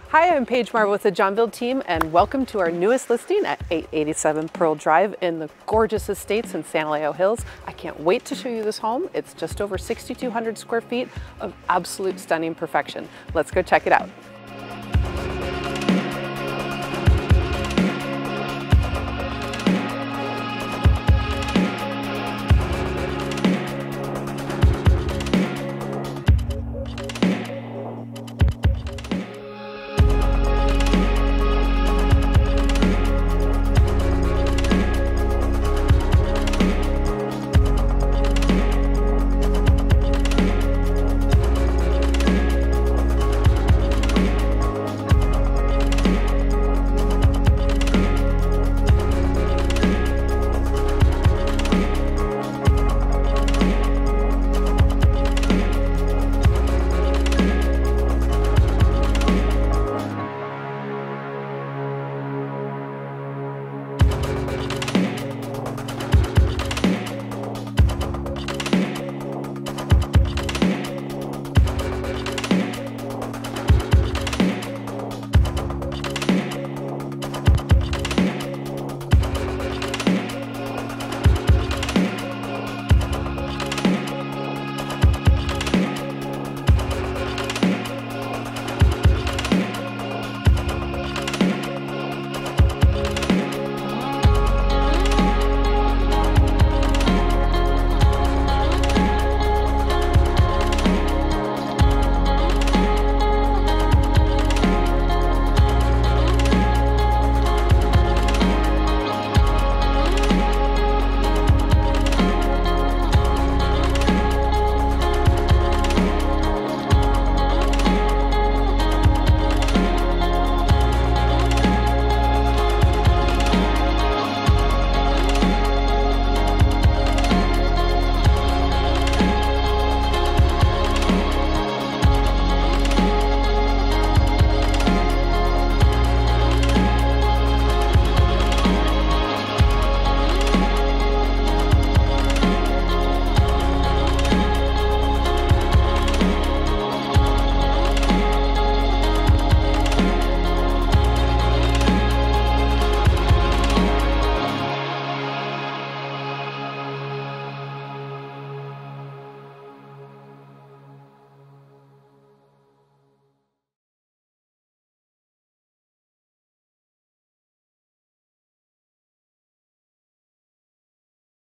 Hi, I'm Paige Marble with the Johnville team, and welcome to our newest listing at 887 Pearl Drive in the gorgeous estates in San Elijo Hills. I can't wait to show you this home. It's just over 6,200 square feet of absolute stunning perfection. Let's go check it out.